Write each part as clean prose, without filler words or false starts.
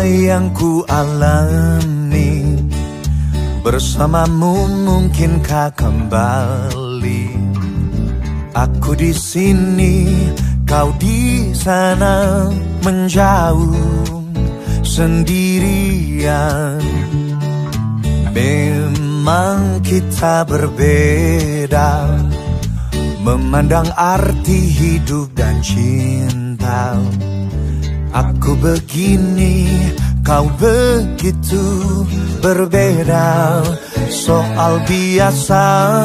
yang ku alami, bersamamu mungkinkah kembali? Aku di sini, kau di sana, menjauh sendirian. Memang kita berbeda, memandang arti hidup dan cinta. Aku begini, kau begitu, berbeda soal biasa.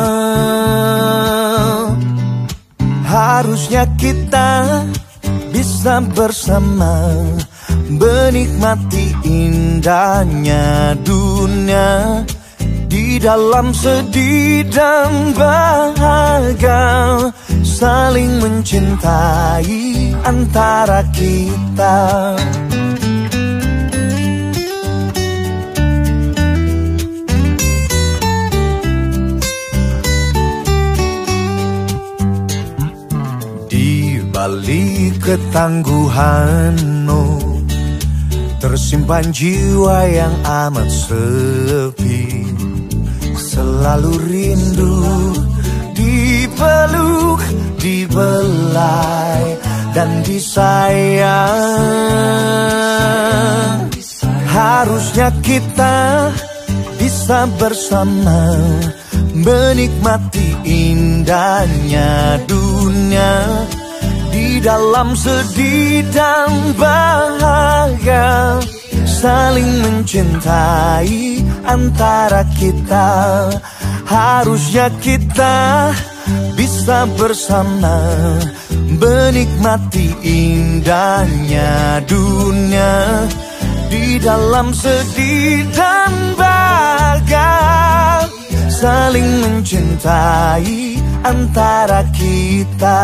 Harusnya kita bisa bersama, menikmati indahnya dunia. Di dalam sedih dan bahagia, saling mencintai antara kita. Di balik ketangguhanmu, tersimpan jiwa yang amat sepi. Selalu rindu dipeluk, dibelai, dan disayang. Harusnya kita bisa bersama, menikmati indahnya dunia. Di dalam sedih dan bahagia, saling mencintai antara kita. Harusnya kita bisa bersama, menikmati indahnya dunia. Di dalam sedih dan bahagia, saling mencintai antara kita.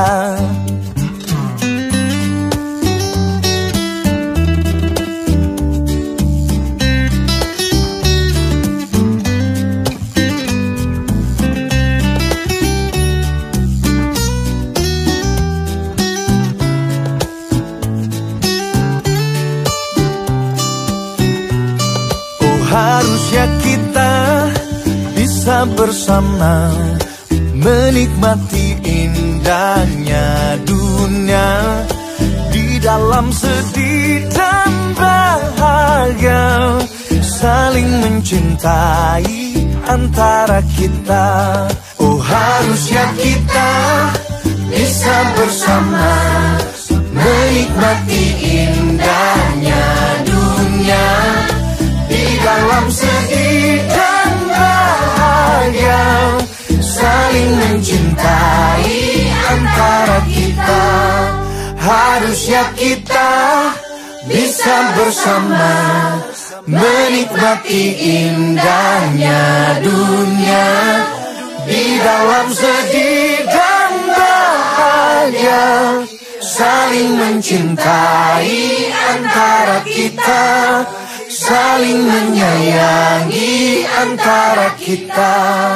Harusnya kita bisa bersama, menikmati indahnya dunia. Di dalam sedih dan bahagia, saling mencintai antara kita. Oh, harusnya kita bisa bersama, menikmati indahnya dunia. Di dalam sedih dan bahagia, saling mencintai antara kita. Harusnya kita bisa bersama, menikmati indahnya dunia. Di dalam sedih dan bahagia, saling mencintai antara kita. Saling menyayangi antara kita.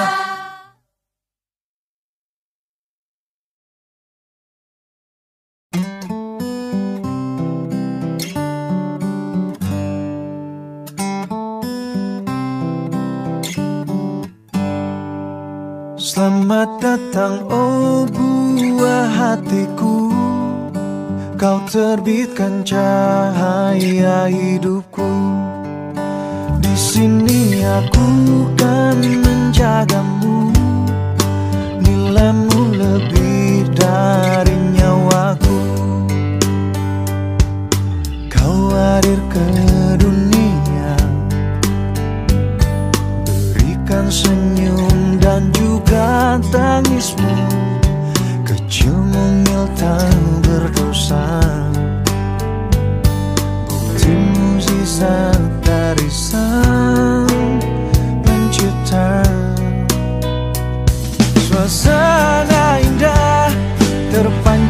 Selamat datang oh buah hatiku, kau terbitkan cahaya hidupku. Di sini aku kan menjagamu, nilaimu lebih dari nyawaku. Kau hadir ke dunia, berikan senyum dan juga tangismu. Kecil mungil tak berdosa, bukti mukjizat dari Sang Pencipta. Suasana indah terpanjang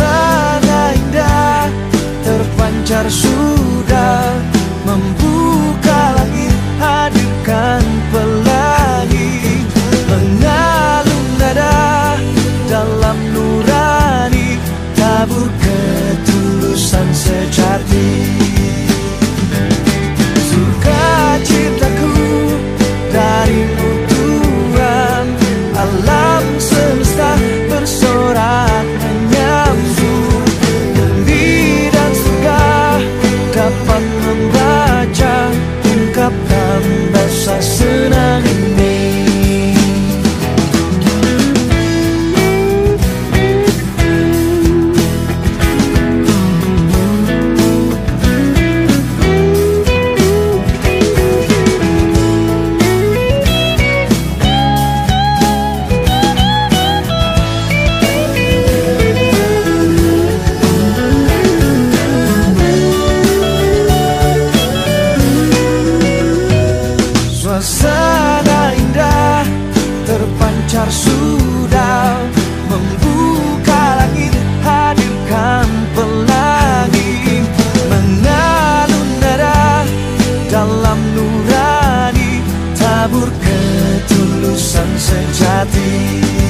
Suasana indah terpancar sudah, membuka langit, hadirkan pelangi, mengalun nada dalam nurani, tabur ketulusan sejati. Surga cintaku darimu Tuhan, alam semesta bersorak menyambut. Bumi dan surga dapat membaca, ungkapkan rasa senang ini. Suasana indah terpancar sudah, membuka langit, hadirkan pelangi, mengalun nada dalam nurani, tabur ketulusan sejati.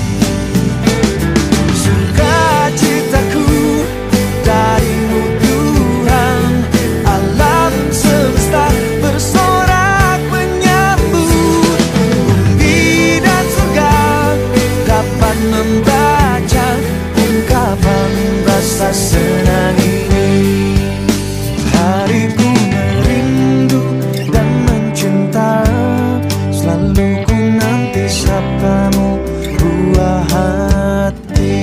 Surga cintaku darimu Tuhan, alam semesta bersorak menyambut. Bumi dan surga dapat membaca, ungkapan rasa senang ini. Hariku merindu dan mencinta, selalu ku nanti sabdamu buah hati.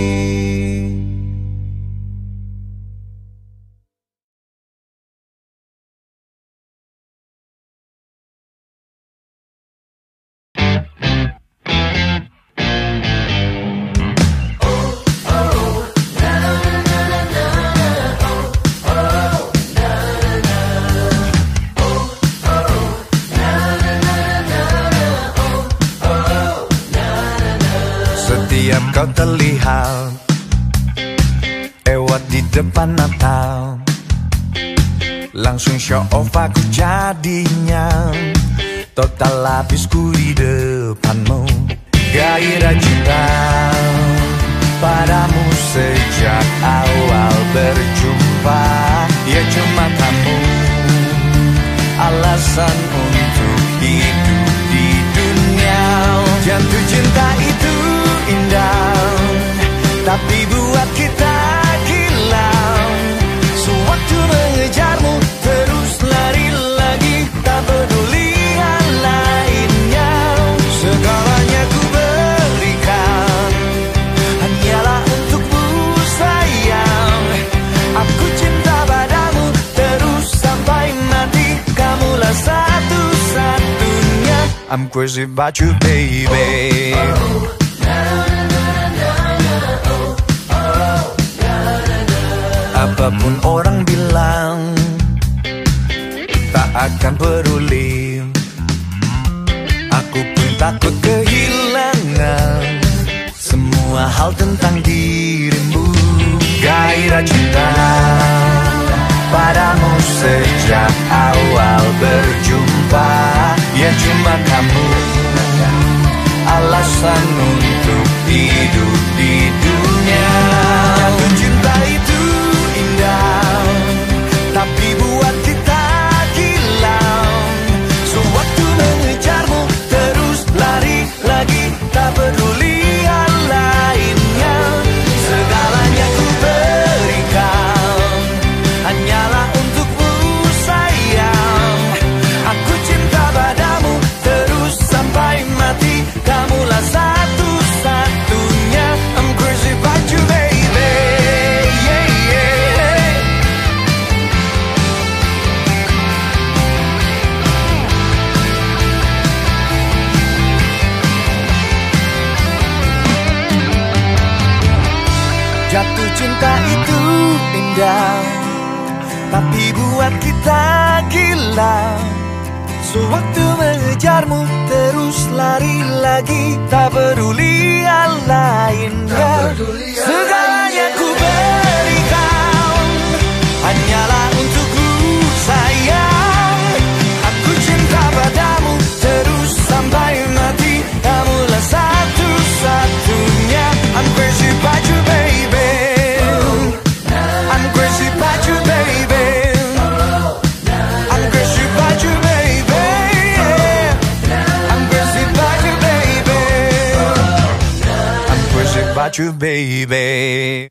Setiap kau terlihat lewat di depan mata, langsung show off aku jadinya, total habisku di depanmu. Gairah cinta padamu sejak awal berjumpa, ya cuma kamu alasan untuk hidup di dunia. Jatuh cinta itu indah, tapi buat kita gila. Sewaktu mengejarmu terus lari lagi, tak peduli hal lainnya. Segalanya ku berikan hanyalah untukmu sayang. Aku cinta padamu terus sampai mati, kamulah satu-satunya. I'm crazy about you baby. Apapun orang bilang, tak akan peduli. Aku pun takut kehilangan semua hal tentang dirimu. Gairah cinta padamu sejak awal berjumpa, ya cuma kamu alasan untuk hidup di dunia. Jatuh cinta itu indah, tapi buat kita gila. Sewaktu mengejarmu terus lari lagi, tak peduli hal lainnya. Segalanya ku berikan hanyalah untukmu sayang. Aku cinta padamu terus sampai mati, kamulah satu-satunya. I'm crazy about you baby, yeah, yeah. Jatuh cinta itu indah, tapi buat kita gila. Sewaktu mengejarmu terus lari lagi, tak peduli hal lainnya. Segalanya ku about you, baby.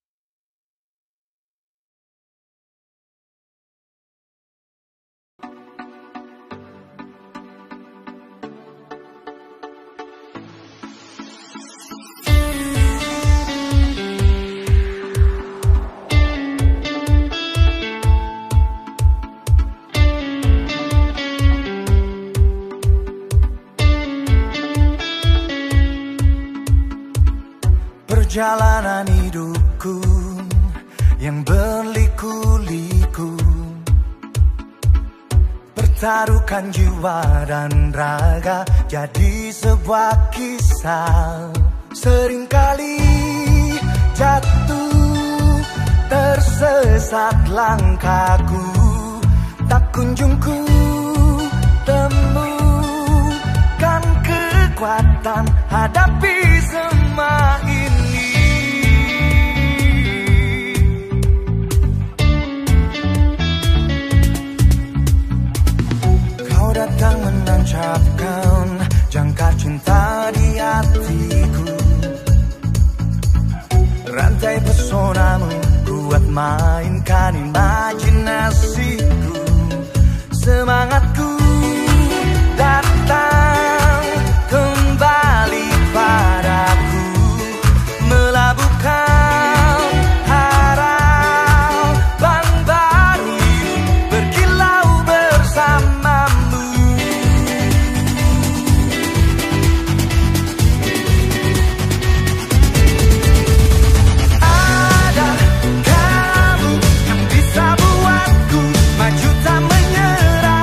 Perjalanan hidupku yang berliku-liku, pertaruhkan jiwa dan raga jadi sebuah kisah. Seringkali jatuh, tersesat langkahku, tak kunjung ku temukan kekuatan hadapi semua ini. Kau datang menancapkan jangkar cinta di hatiku, rantai pesonamu kuat mainkan imajinasiku. Semangatku datang kembali padaku, melabuhkan harapan baru, berkilau bersamamu. Ada kamu yang bisa buatku maju tak menyerah.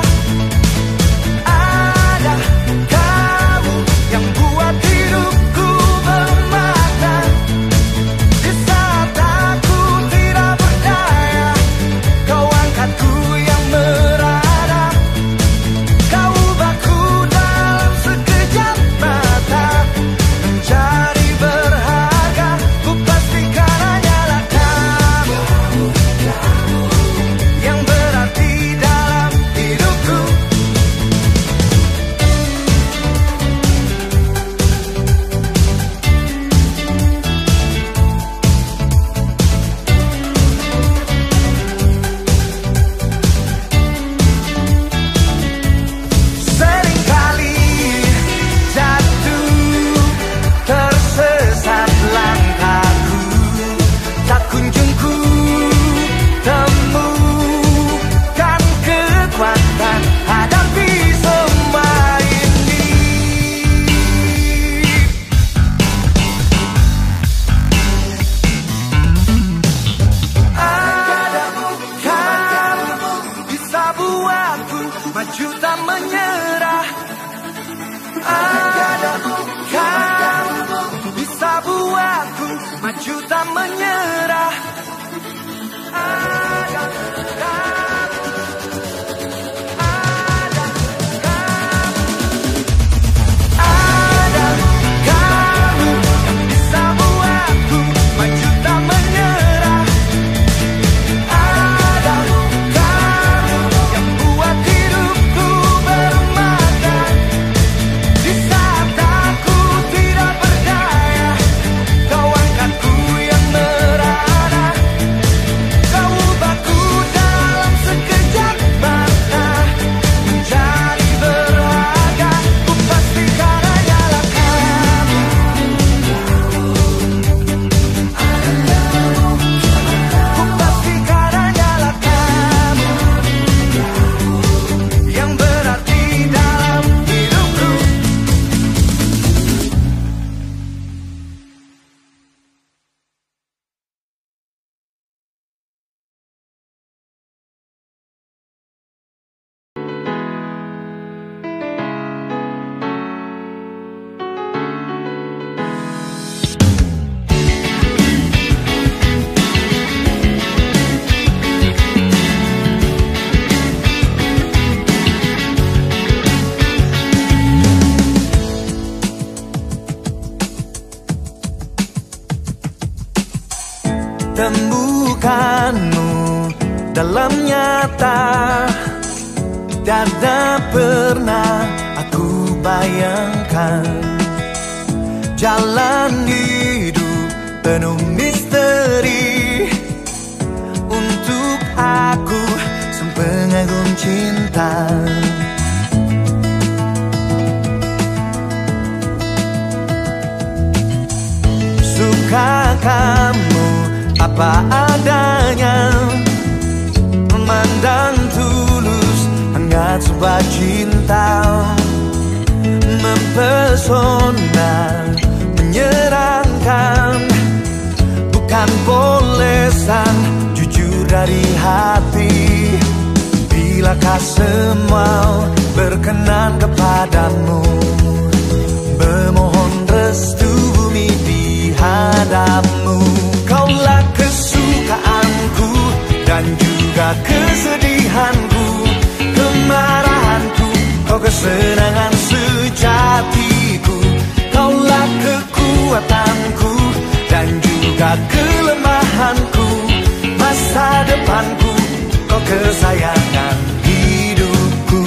Ada kamu yang buat hidupku bermakna. Di saat aku tidak berdaya, kau angkatku yang merana. Kau ubahku dalam sekejap mata menjadi berharga. Ku pastikan hanyalah kamu yang berarti dalam hidupku. Seringkali jatuh, tersesat langkahku, tak kunjung ku temukan kekuatan hadapi semua ini. Ada kamu bisa buatku maju tak menyerah. Ada kamu bisa buatku maju tak menyerah. Ada kamu, ada kamu yang bisa buatku maju tak menyerah. Ada kamu yang buat hidupku bermakna. Di saat aku tidak berdaya, kau angkatku yang merana. Kau ubahku dalam sekejap mata menjadi berharga. Ku pastikan hanyalah kamu. Ku pastikan hanyalah kamu yang berarti dalam hidupku. Temukanmu dalam nyata, tiada pernah aku bayangkan. Jalan hidup penuh misteri untuk aku, sang pengagum cinta. Suka kamu apa adanya, memandang tulus hangat sebuah cinta, mempesona, menyenangkan, bukan polesan, jujur dari hati. Bilakah semua berkenan kepadamu, memohon restu bumi di hadapmu. Kaulah kesukaanku dan juga kesedihanku, kemarahanku, kau kesenangan sejatiku. Kaulah kekuatanku dan juga kelemahanku, masa depanku, kau kesayangan hidupku.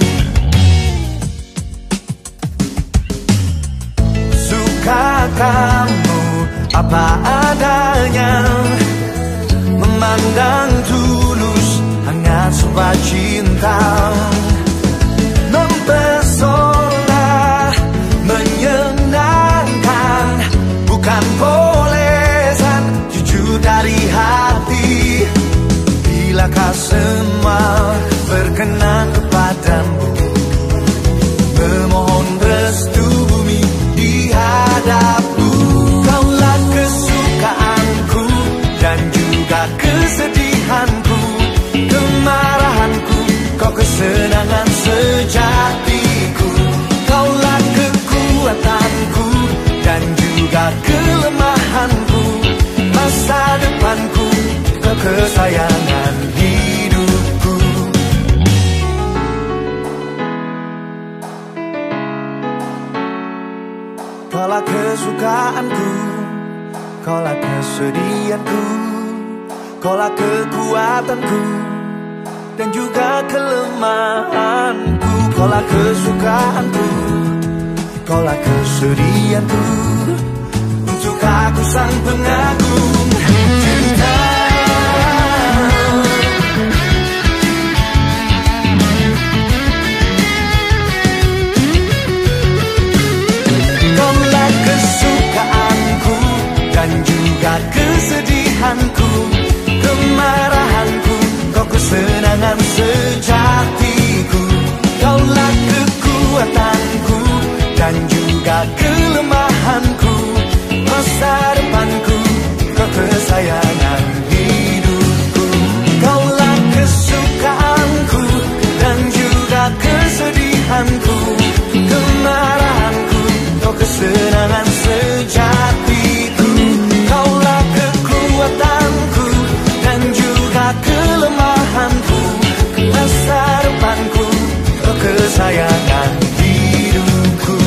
Suka kamu apa adanya, memandang tulus hangat sebuah cinta, mempesona, menyenangkan, bukan polesan, jujur dari hati. Bilakah semua berkenan kepadamu, memohon restu bumi di hadapmu. Kaulah kesukaanku dan juga kesedihanku, kemarahanku, kau kesenangan sejatiku. Kaulah kekuatanku dan juga kelemahanku, masa depanku, kau kesayangan hidupku. Kaulah kesukaanku, kaulah kesedihanku, kaulah kekuatanku dan juga kelemahanku. Kaulah kesukaanku, kaulah kesedihanku, untuk aku sang pengagum cinta. Kaulah kesukaanku dan juga kesedihanku, kemarahanku, kau kesenangan sejatiku. Kaulah kekuatanku dan juga kelemahanku, masa depanku, kau kesayangan hidupku. Kaulah kesukaanku dan juga kesedihanku, kemarahanku, kau kesenangan sejatiku. Kaulah kekuatanku dan juga kelemahanku, masa depanku, kau kesayangan hidupku.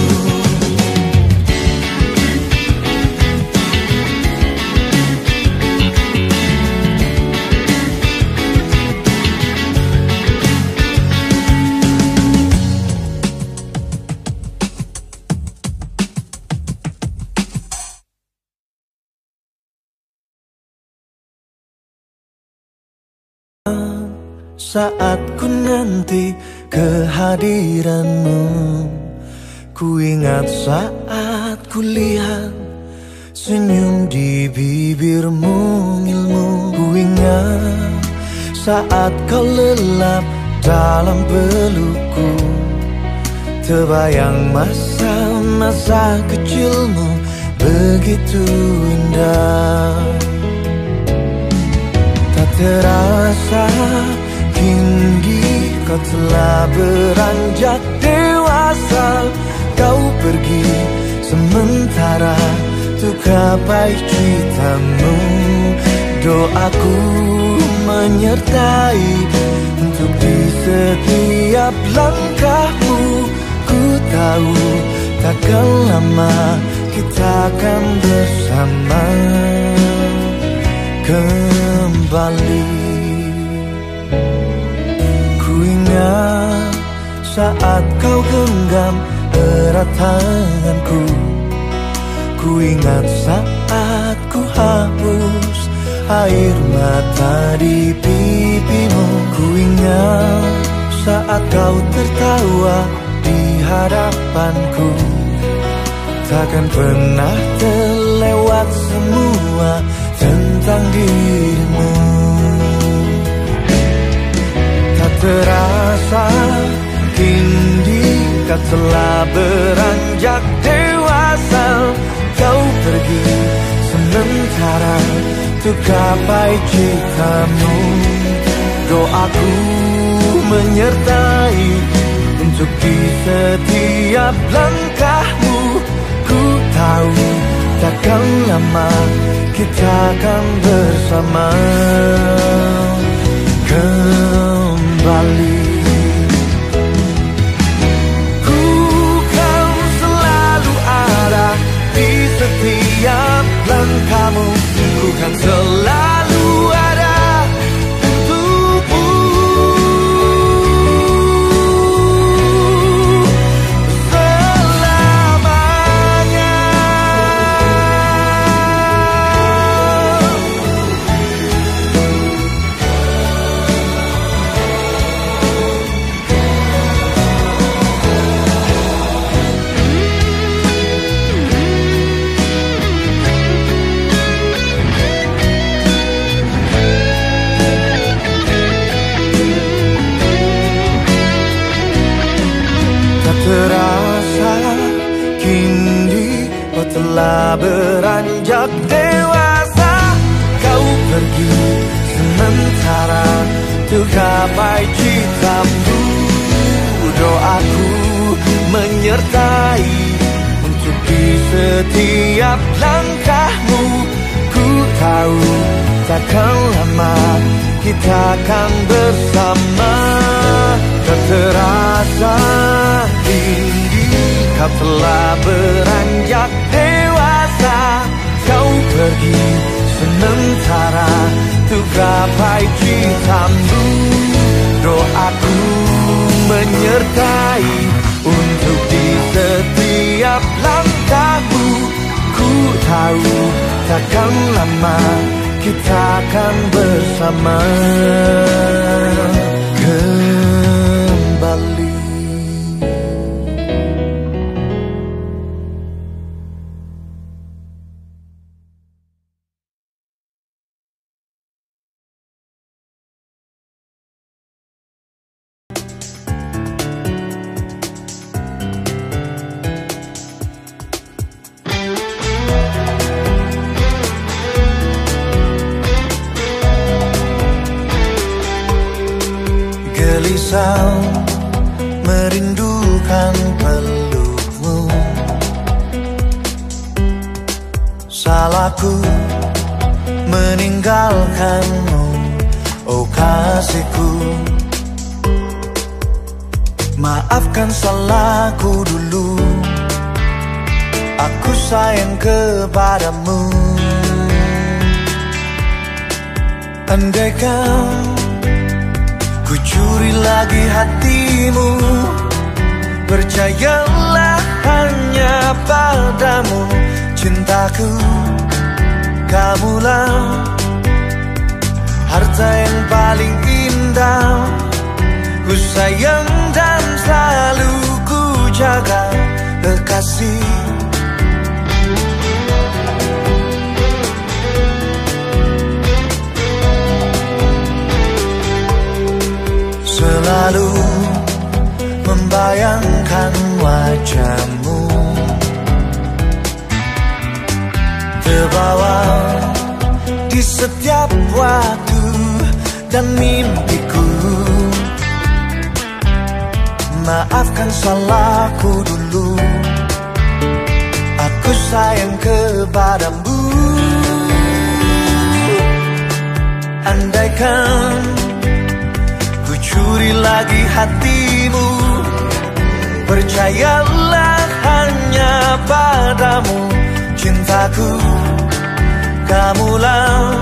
Saat ku nanti kehadiranmu, ku ingat saat ku lihat senyum di bibirmu, ilmu. Ku ingat saat kau lelap dalam pelukku, terbayang masa-masa kecilmu begitu indah. Tak terasa kini kau telah beranjak dewasa. Kau pergi sementara untuk gapai citamu. Doaku menyertai untuk di setiap langkahmu. Ku tahu takkan lama kita akan bersama kembali. Ku ingat saat kau genggam erat tanganku, ku ingat saat ku hapus air mata di pipimu. Ku ingat saat kau tertawa di hadapanku. Takkan pernah terlewat semua tentang dirimu. Tak terasa kini kau telah beranjak dewasa. Kau pergi sementara untuk gapai citamu. Doaku menyertai untuk di setiap langkahmu. Ku tahu takkan lama kita akan bersama kembali. Ku kan selalu ada di setiap langkahmu. Ku kan selalu ada untukmu. Selamanya. Terasa kini kau telah beranjak dewasa. Kau pergi sementara untuk gapai citamu. Doaku menyertai untuk di setiap langkahmu. Ku tahu takkan lama kita akan bersama. Tak terasa kini kau telah beranjak dewasa. Kau pergi sementara untuk gapai citamu. Doaku menyertai untuk di setiap langkahmu. Ku tahu takkan lama kita akan bersama kembali. Gelisah merindukan pelukmu. Salahku meninggalkanmu, oh kasihku. Maafkan salahku dulu, aku sayang kepadamu. Andaikan ku curi lagi hatimu, percayalah hanya padamu. Cintaku, kamulah harta yang paling indah. Ku sayang dan selalu ku jaga, kekasih. Selalu membayangkan wajahmu, terbawa di setiap waktu dan mimpiku. Maafkan salahku dulu, aku sayang kepadamu. Andaikan curi lagi hatimu, percayalah hanya padamu. Cintaku, kamulah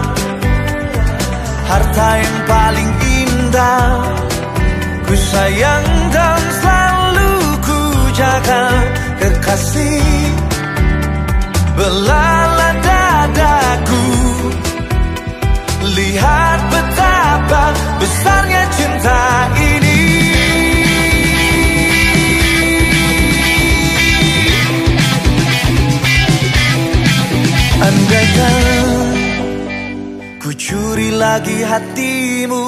harta yang paling indah. Ku sayang dan selalu ku jaga, kekasih. Belalai padaku. Lihat betapa besarnya cinta ini. Andaikan ku curi lagi hatimu,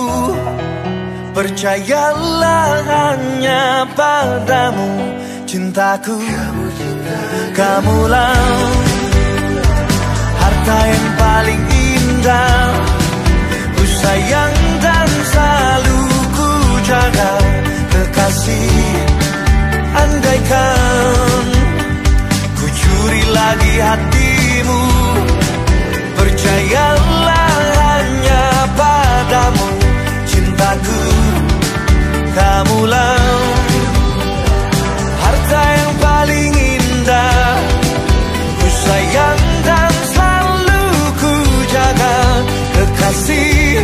percayalah hanya padamu cintaku. Kamulah harta yang paling indah, ku sayang dan selalu ku jaga, kekasih. Andaikan ku curi lagi hatimu, percayalah hanya padamu cintaku. Kamulah harta yang paling indah, ku sayang dan selalu ku jaga, kekasih.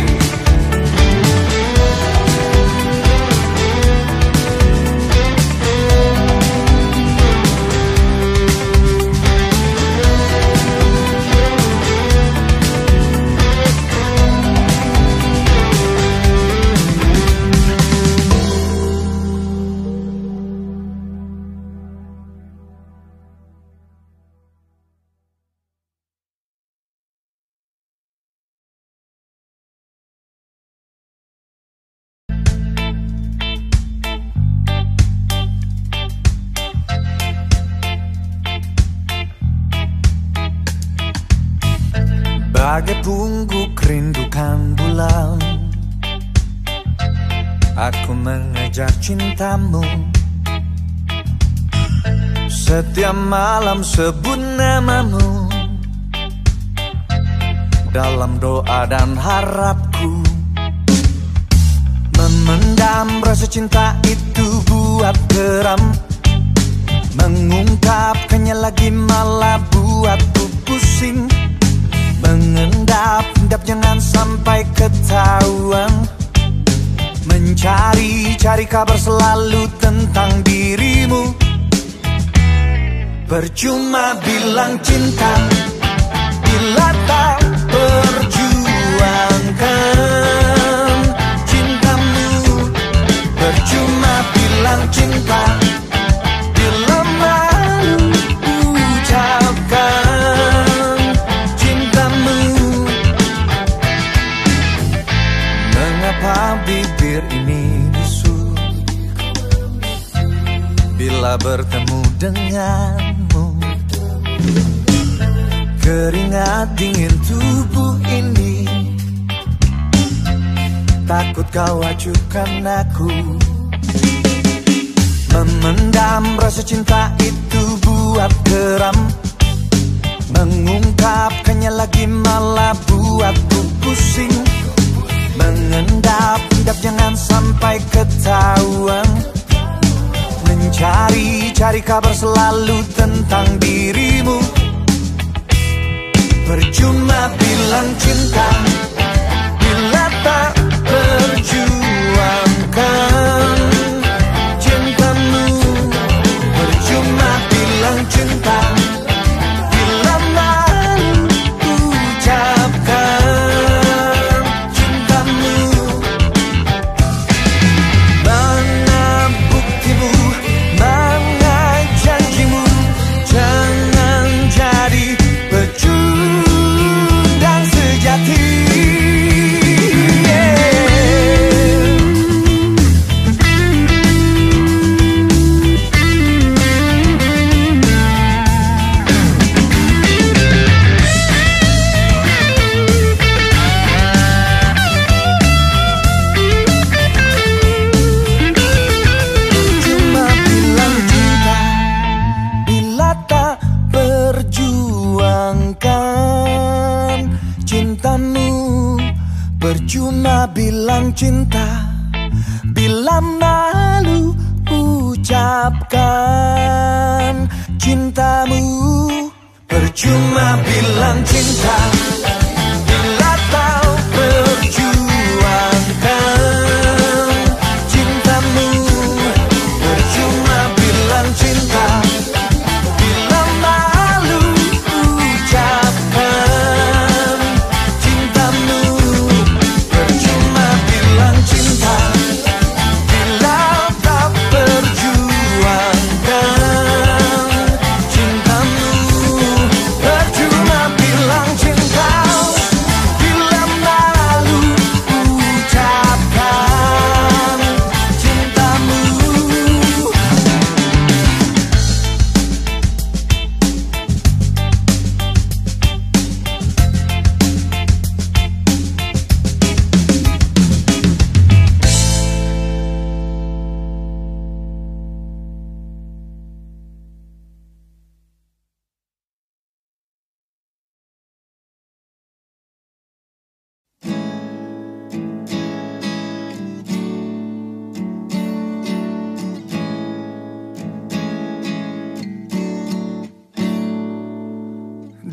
Bagai pungguk rindukan bulan, aku mengejar cintamu. Setiap malam sebut namamu dalam doa dan harapku. Memendam rasa cinta itu buat geram, mengungkapkannya lagi malah buatku pusing. Mengendap-endap jangan sampai ketahuan, mencari-cari kabar selalu tentang dirimu. Percuma bilang cinta bila tak perjuangkan cintamu. Percuma bilang cinta bila malu ucapkan cintamu. Mengapa bibir ini bisu bila bertemu denganmu? Keringat dingin tubuh ini, takut kau acuhkan aku. Memendam rasa cinta itu buat geram, mengungkapkannya lagi malah buatku pusing. Mengendap-endap jangan sampai ketahuan, mencari-cari kabar selalu tentang dirimu. Percuma bilang cinta bila tak perjuangkan cintamu. Percuma bilang cinta bila malu ucapkan cintamu. Mana buktimu, mana janjimu, jangan jadi pecundang sejati. Cuma bilang cinta bila tak perjuangkan cintamu. Percuma bilang cinta bila malu ucapkan cintamu. Percuma bilang cinta bila tak perjuangkan cintamu. Percuma bilang cinta bila malu ucapkan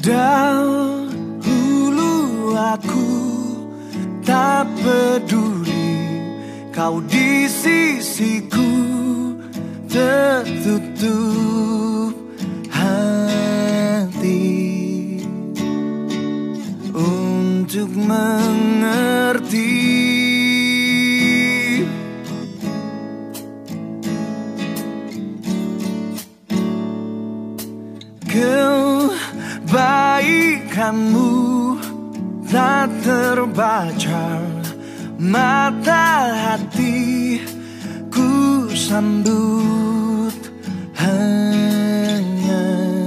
Dahulu aku tak peduli, kau di sisiku tertutup hati untuk mengerti kebaikanmu tak terbaca, mata hatiku sambut hanya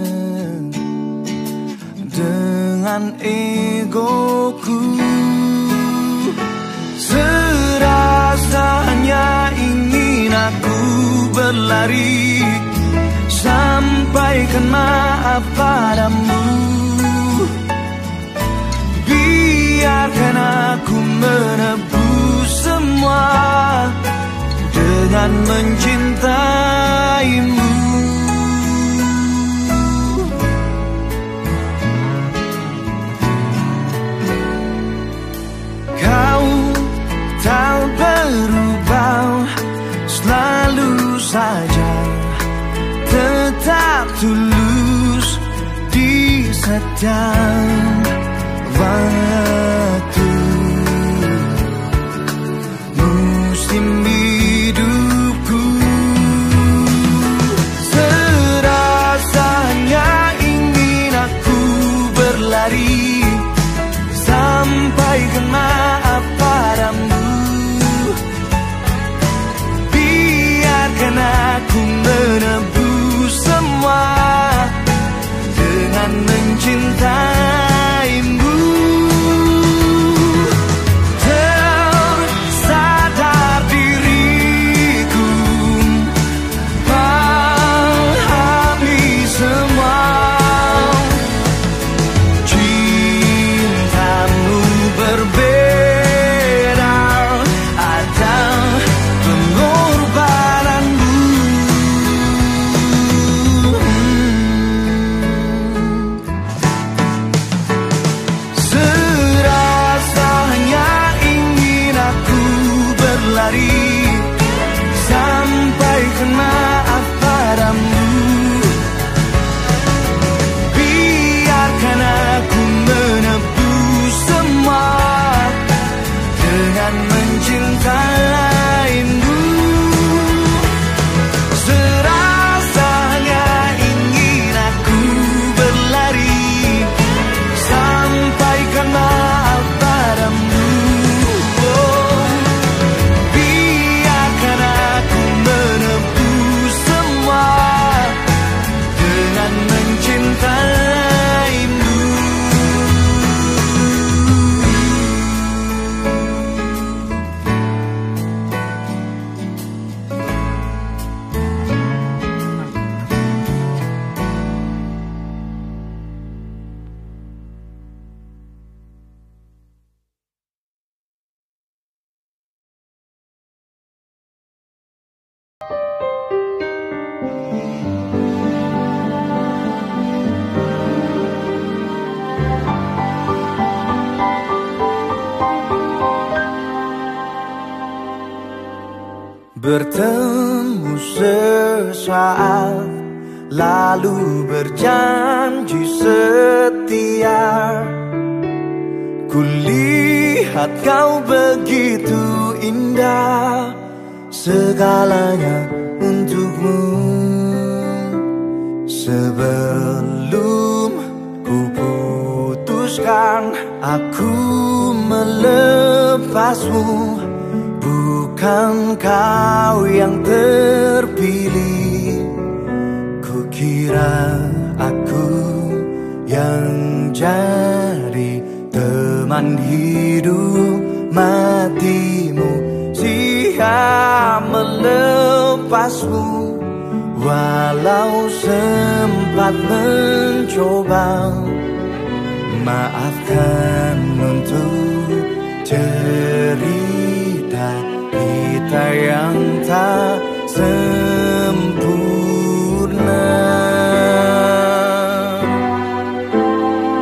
dengan egoku. Serasanya ingin aku berlari, sampaikan maaf padamu. Biarkan aku menebus semua dengan mencintaimu. Kau tak berubah, selalu saja tetap tulus di setiap waktu. Musim hidupku serasanya ingin aku berlari, sampaikan maaf padamu. Biarkan aku menebus semua dengan mencintaimu. Tersadar diriku pahami semua, cintamu berbeda, ada pengorbananmu. Serasanya ingin aku berlari, sampaikan maaf padamu. Biarkan aku menebus semua dengan mencintaimu. Serasanya ingin aku berlari, sampaikan maaf padamu. Oh, biarkan aku menebus semua dengan mencintaimu. Bertemu sesaat, lalu berjanji setia. Kulihat kau begitu indah, segalanya untukmu. Sebelum ku putuskan aku melepasmu, bukan kau yang terpilih. Kukira aku yang jadi teman hidup matimu. Siap melepasmu, walau sempat mencoba. Maafkan untuk cerita kita yang tak sempurna.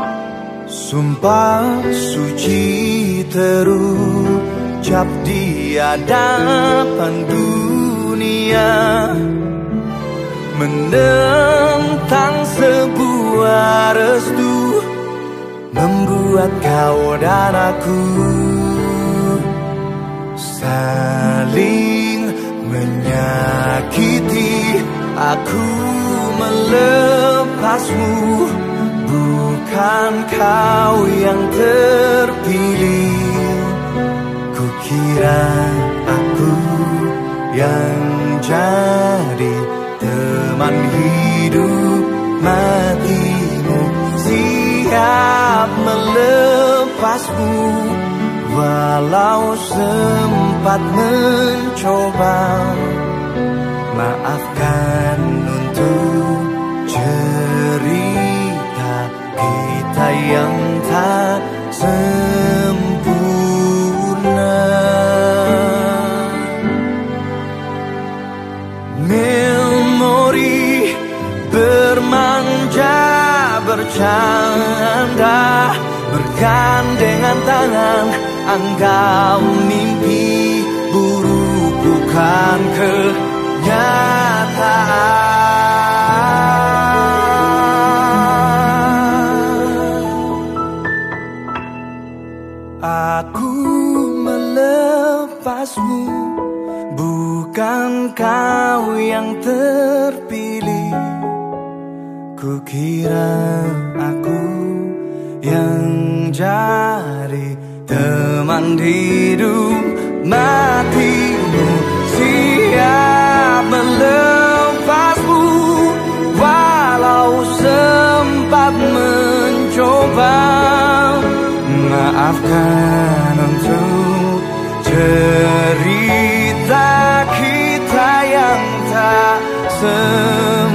Sumpah suci terucap di hadapan dunia, menentang sebuah restu, membuat kau dan aku saling menyakiti. Aku melepasmu, bukan kau yang terpilih. Kukira aku yang jadi teman hidup matimu, siap melepasmu walau sempat mencoba. Maafkan untuk cerita kita yang tak sempurna. Memori bermanja bercanda, bergandengan tangan, anggap mimpi buruk bukan kenyataan. Aku melepasmu, bukan kau yang terpilih. Kukira aku yang jadi teman hidup matimu, siap melepasmu walau sempat mencoba. Maafkan untuk cerita kita yang tak sempurna.